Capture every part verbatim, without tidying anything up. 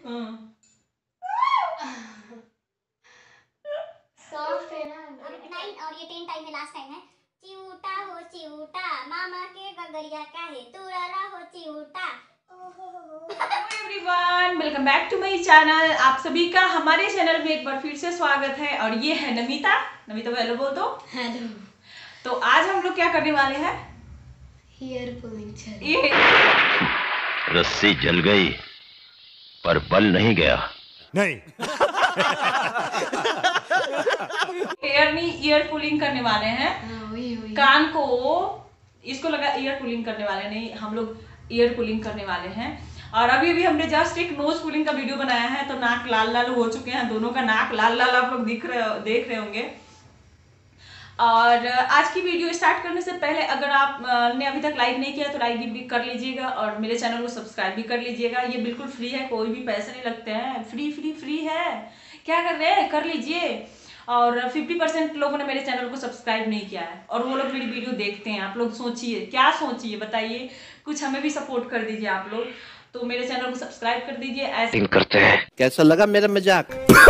Soft है ना। Nine और ये टेन टाइम है, लास्ट टाइम है। चिऊटा हो चिऊटा, मामा के गगरिया काहे तुराला हो चिऊटा। Everyone, welcome back to my channel. आप सभी का हमारे चैनल में एक बार फिर से स्वागत है। और ये है नमिता। नमिता हेलो बोल दो। हेलो। तो आज हम लोग क्या करने वाले हैं? हेयर पुलिंग चल। रस्सी जल गई पर बल नहीं गया। नहीं। हेयर नहीं, ईयर पुलिंग करने वाले हैं। हाँ, वही वही। कान को, इसको लगा ईयर पुलिंग करने वाले, नहीं हम लोग ईयर पुलिंग करने वाले हैं। और अभी अभी हमने जस्ट एक नोज पुलिंग का वीडियो बनाया है, तो नाक लाल लाल हो चुके हैं, दोनों का नाक लाल लाल आप लोग दिख रहे देख रहे होंगे। और आज की वीडियो स्टार्ट करने से पहले अगर आप ने अभी तक लाइक नहीं किया तो लाइक भी कर लीजिएगा और मेरे चैनल को सब्सक्राइब भी कर लीजिएगा। ये बिल्कुल फ्री है, कोई भी पैसे नहीं लगते हैं, फ्री फ्री फ्री है। क्या कर रहे हैं, कर लीजिए। और पचास परसेंट लोगों ने मेरे चैनल को सब्सक्राइब नहीं किया है और वो लोग मेरी वीडियो देखते हैं। आप लोग सोचिए, क्या सोचिए बताइए, कुछ हमें भी सपोर्ट कर दीजिए आप लोग। तो मेरे चैनल को सब्सक्राइब कर दीजिए। ऐसे करते हैं। कैसा लगा मेरा मजाक?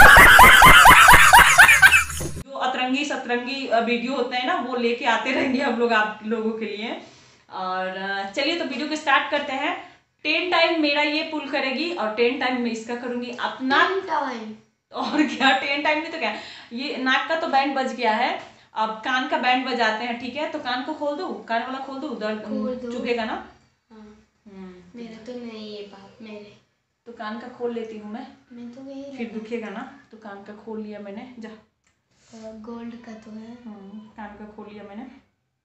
जो अतरंगी सतरंगी वीडियो होते हैं ना, वो लेके आते रहेंगे हम लोग आप लोगों के लिए। और चलिए तो वीडियो को स्टार्ट करते हैं। टेन टाइम मेरा ये पुल करेगी और टेन टाइम मैं इसका करूंगी अपना। टाइम और क्या टेन टाइम नहीं तो क्या। ये नाक का तो बैंड बज गया है, अब कान का बैंड बजाते हैं। ठीक है, तो कान को खोल दो, कान वाला खोल दो, दर्द चुभेगा ना। हाँ। मेरा तो नहीं है बाप मेरे। तो कान का खोल लेती हूँ मैं, मैं तो वही फिर दुखेगा ना। तो कान का खोल लिया मैंने, जा। गोल्ड का तो है। कान का खोल लिया मैंने।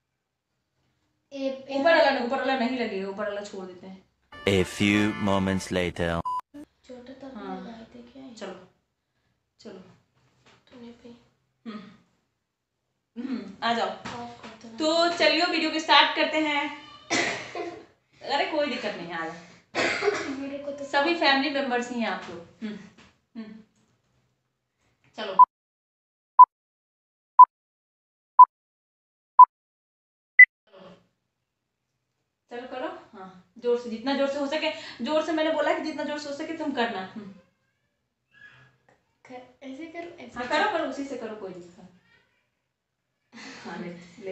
ए, ऊपर वाला ऊपर वाला नहीं लगेगा, ऊपर वाला छोड़ देते हैं। A few moments later. छोटा तो हाँ। लगाए थे क्या? चलो चलो तूने पे हम्म हम्म आ जाओ। ऑफ कर दो। तो चलिए वीडियो को स्टार्ट करते हैं। अरे कोई दिक्कत नहीं, आ जाओ। मेरे को तो सभी फैमिली मेंबर्स ही हैं आप लोग। हम्म हम्म चलो चलो करो। हाँ, जोर से, जितना जोर से हो सके। जोर से मैंने बोला कि जितना जोर से हो सके तुम करना। कर, ऐसे करो ऐसे। हाँ करो करो, उसी से करो, कोई दिक्कत। हाँ ले ले।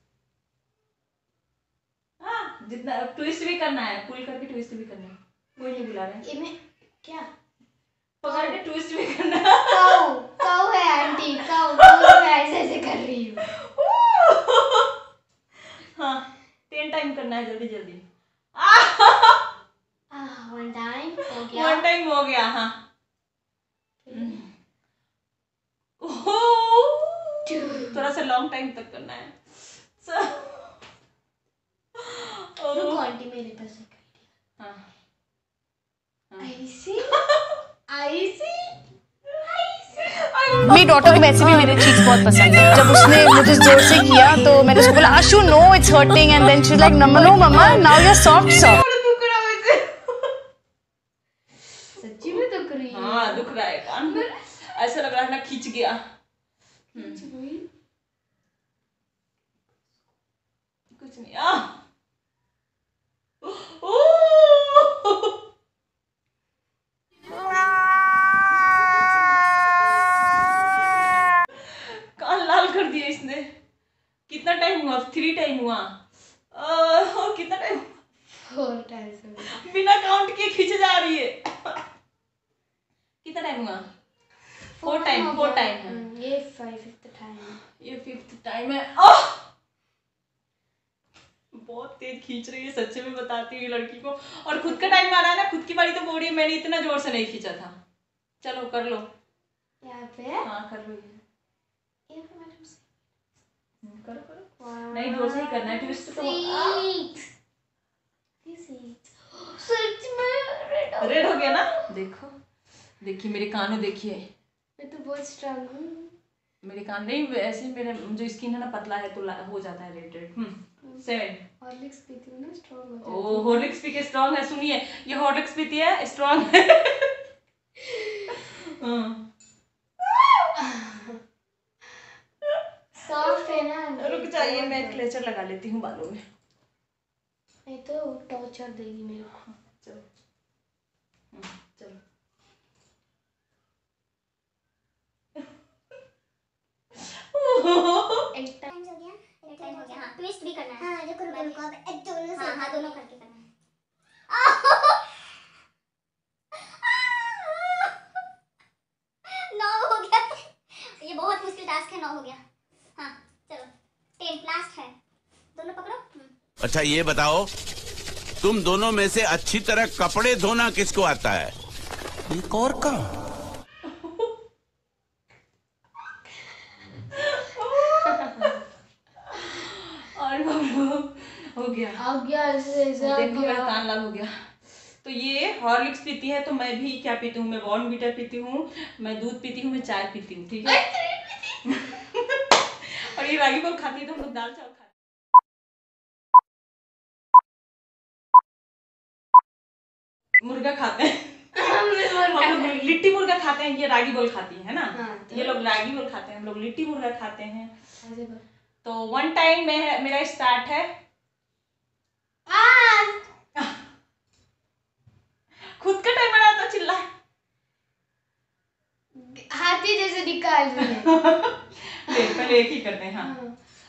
हाँ, जितना ट्विस्ट भी करना है, पुल करके ट्विस्ट भी करना है। कोई नहीं बुला रहा है। इन्हें क्या पकड़ के ट्विस्ट भी करना। काऊ काऊ है आंटी, काऊ काऊ मैं ऐसे ऐसे कर रही हूँ। हाँ, टेन टाइम करना है, जल्दी जल्दी। वन टाइम हो गया। वन टाइम हो गया। हाँ, थोड़ा सा लॉन्ग टाइम तक करना है। रुको आंटी, मेरे पास एक आइडिया। हाँ ऐसे ऐसे मेरी डॉटर को वैसे भी मेरे चीक्स बहुत पसंद है। जब उसने मुझे जोर से किया तो मैंने उसको बोला Ashu no it's hurting and then she is like no no mamma now you are soft soft. सच्ची में दुख रही है। हाँ दुख रहा है कान में, ऐसा लग रहा है ना खींच गया। कुछ नहीं। आ कान लाल कर दिया इसने। कितना टाइम हुआ? थ्री टाइम हुआ। आ, कितना टाइम? Four times. बिना काउंट किए खींचे जा रही है। कितना टाइम हुआ? फोर टाइम फोर टाइम है। ये फिफ्थ टाइम, ये फिफ्थ टाइम है। ओह! बहुत तेज खींच रही है, सच्चे में बताती हूँ लड़की को। और खुद का टाइम आ रहा है ना, खुद की बारी तो बोल रही है मैंने इतना जोर से नहीं खींचा था। चलो कर लो। यहाँ पे हाँ कर लो। ये पे मैडम से करो करो। नहीं, जोर से ही करना है, ट्विस्ट तो। सच में रेड रेड हो गया ना। देखो देखिए मेरे कानों, देखिए मैं तो बहुत स्ट्रांग हूँ। मेरे कान नहीं, वैसे मेरे जो स्किन है ना पतला है तो हो जाता है रेड रेड। हम्म सेवन। हॉर्लिक्स पीती हूँ ना, स्ट्रांग हो जाती ओ हॉर्लिक्स पी के स्ट्रांग है। सुनिए, ये हॉर्लिक्स पीती है, स्ट्रांग है। सॉफ्ट है ना। रुक जाइए, मैं क्लेचर लगा लेती हूँ बालों में। नहीं तो टॉर्चर देगी मेरे को। चलो चलो है, नौ हो गया। हाँ चलो टेन लास्ट है, दोनों पकड़ो। अच्छा ये बताओ, तुम दोनों में से अच्छी तरह कपड़े धोना किसको आता है? एक और का और हो गया आ गया ऐसे ऐसे देखो मेरा कान लाल हो गया। तो ये हॉर्लिक्स पीती है, तो मैं भी क्या पीती हूँ, मैं बॉर्नवीटा पीती हूँ, मैं दूध पीती हूँ, मैं चाय पीती हूँ, ठीक है। और ये रागी बोल खाती है, तो हम लोग दाल चावल खाते हैं। मुर्गा खाते हैं हम लोग लिट्टी मुर्गा खाते हैं, ये रागी बोल खाती है ना। हाँ, तो ये लोग रागी बोल खाते हैं, हम लोग लिट्टी मुर्गा खाते हैं। तो वन टाइम में मेरा स्टार्ट है। खुद का टाइम बना तो चिल्ला हाथी जैसे निकाल रही है। ले पहले एक ही करते हैं। हाँ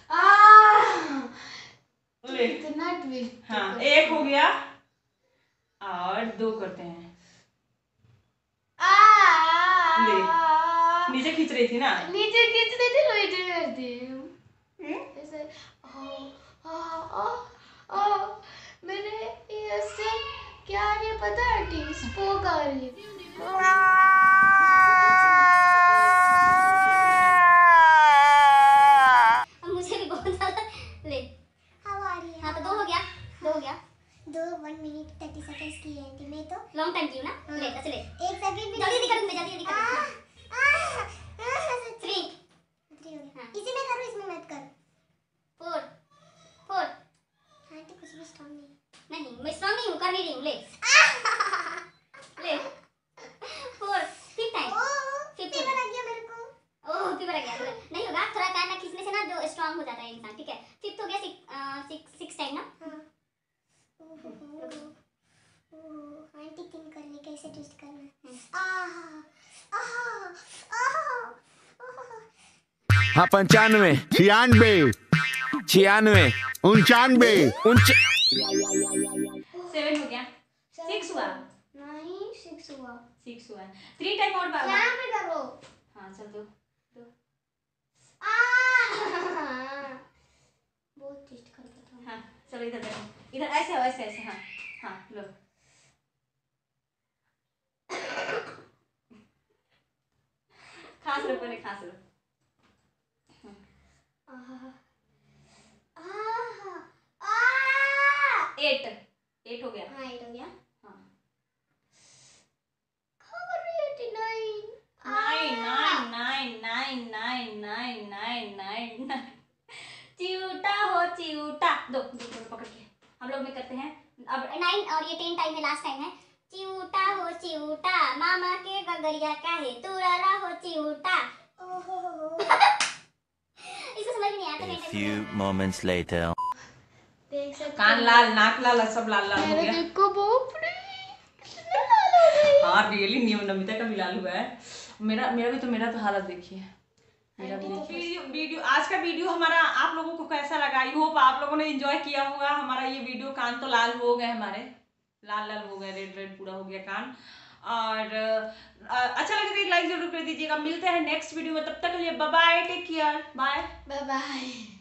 ले इतना ट्विस्ट। हाँ एक हो गया और दो करते हैं। ले नीचे खींच रही थी ना, नीचे खींच रही थी, नीचे करती ऐसे। मैंने ऐसे क्या नहीं पता आंटी, स्पोक आ रही है। मुझे भी बहुत ज्यादा ले हाउ आ रही है। हाँ तो दो हो गया, दो हो गया। दो वन मिनट थर्टी सेकंड्स की है थी मैं, तो लॉन्ग टाइम की हूँ ना। ले ऐसे ले एक सेकंड भी जल्दी जल्दी कर, मैं जल्दी जल्दी कर। थ्री थ्री हो गया। इसी में करो, इसमें मत कर। फोर फोर आंटी कुछ भी स्ट्रांग नहीं। नहीं मैं स्ट्रांग नहीं हूँ, कर नहीं रही हूँ। ले ले four fifth time, fifth fever आ गया मेरे को। ओह फीवर आ गया, नहीं होगा, थोड़ा कान ना खींचने से ना जो स्ट्रांग हो जाता है इंसान, ठीक है। फिफ्थ हो गया, सिक्स सिक्स टाइम ना। आंटी थिंक करने कैसे ट्विस्ट करना है। हाँ पंचानवे, छियानवे, छियानवे, उनचानवे, उनच सेवन हो गया, सिक्स हुआ, नहीं सिक्स हुआ, सिक्स हुआ। थ्री टाइम और बार यहाँ पे करो। हाँ चल दो दो। बहुत ट्विस्ट करता था। हाँ चलो इधर देखो, इधर ऐसे हो, ऐसे ऐसे। हाँ हाँ लो खांस लो, पहले खांस लो। एट एट हो गया। हाँ एट हो गया। हाँ nine nine nine nine nine nine nine nine nine. चिऊटा हो चिऊटा। दो दो पकड़ के हम लोग में करते हैं अब नाइन, और ये टेन टाइम है, लास्ट टाइम है। चिऊटा हो चिऊटा, मामा के गगरिया काहे तुराला हो चिऊटा। इसको समझ नहीं आया। A few moments later. देख सकते कान लाल, नाक लाल, सब लाल लाल हो गया। देखो बाप रे, हाँ रियली नियम नमिता का भी लाल हुआ है। मेरा मेरा भी तो मेरा तो हालत देखिए, मेरा भी देखिए। वीडियो वीडियो आज का वीडियो हमारा आप लोगों को कैसा लगा? आई होप आप लोगों ने एंजॉय किया होगा हमारा ये वीडियो। कान तो लाल हो गए हमारे, लाल लाल हो गए, रेड रेड पूरा हो गया कान। और अच्छा लगे तो एक लाइक जरूर कर दीजिएगा। मिलते हैं नेक्स्ट वीडियो में, तब तक के लिए bye bye, take care, bye bye bye.